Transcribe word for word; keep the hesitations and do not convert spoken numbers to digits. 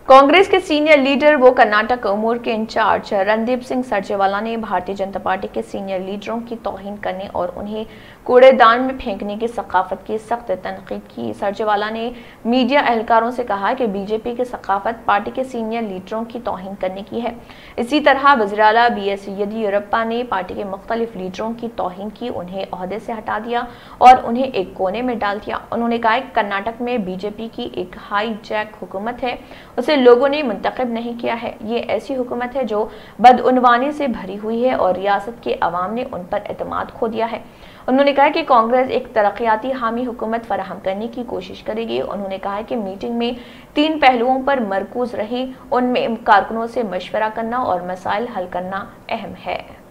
कांग्रेस के senior leader व कर्नाटक उमूर के इंचार्ज रणदीप सिंह सुरजेवाला ने भारतीय जनता पार्टी के सीनियर लीडरों की तौहीन करने और उन्हें कूड़ेदान में फेंकने की सकाफत की सख्त तनकीद की। सुरजेवाला ने मीडिया एहलकारों से कहा कि बीजेपी की सकाफत पार्टी के सीनियर लीडरों की तौहीन करने की है। इसी तरह वज़ीर-ए-आला बी एस येदियुरप्पा ने पार्टी के मुख्तलिफ लीडरों की तौहीन की, उन्हें ओहदे से हटा दिया और उन्हें एक कोने में डाल दिया। उन्होंने कहा कि कर्नाटक में बीजेपी की एक हाई जैक हुकूमत है, उसे लोगों ने मुंतखब नहीं किया है। ये ऐसी हुकूमत है जो बदउनवानी से भरी हुई है और रियासत के अवाम ने उन पर एतमाद खो दिया है। उन्होंने कहा कि कांग्रेस एक तरक्याती हामी हुकूमत फराहम करने की कोशिश करेगी। उन्होंने कहा कि मीटिंग में तीन पहलुओं पर मरकूज रही, उनमें कारकुनों से मशवरा करना और मसाइल हल करना अहम है।